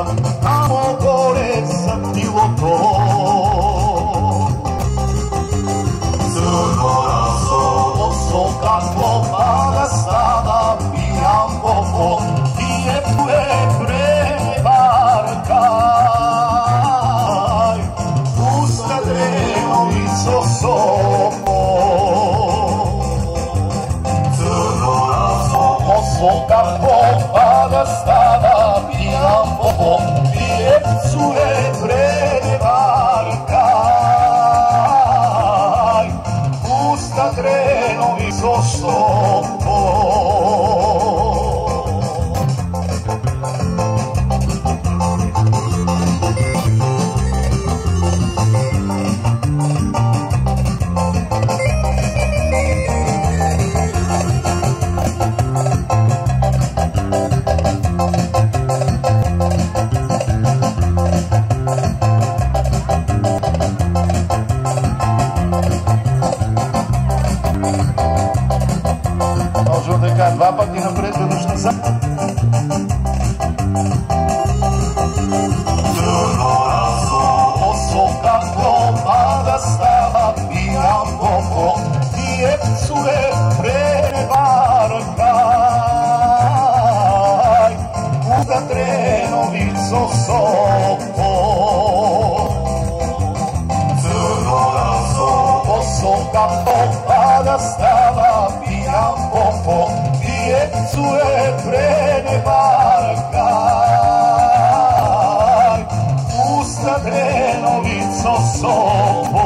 tamo gore za životom. Crno rasovo so kako pada sada pijam popom i je prevarkaj. Pusta drenovico sopo. Crno rasovo so kako pada sada pijam popom i je prevarkaj. Pusta drenovico sopo. Možemo дека два пъти напред, веднъж назад. Crno rasovo so kako pada stava pijam popom i je prevarkaj. Puta drenovico sopo. Crno rasovo so kako pada stava pijam popom i je prevarkaj. Pusta drenovico sopo.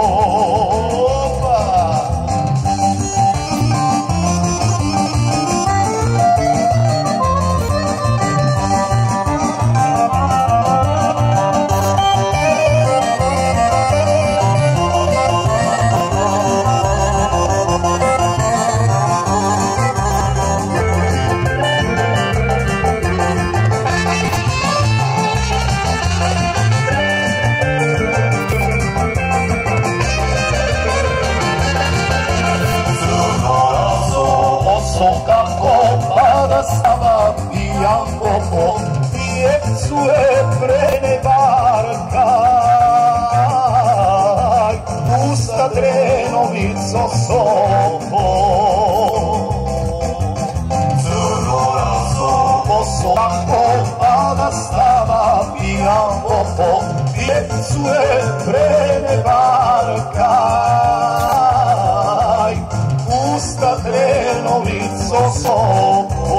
Kako pada stava pijam popom i jepcu je prevarkaj. Pusta drenovico sopo. Crno rasovo so kako pada stava pijam popom i jepcu je prevarkaj. Pusta drenovico sopo.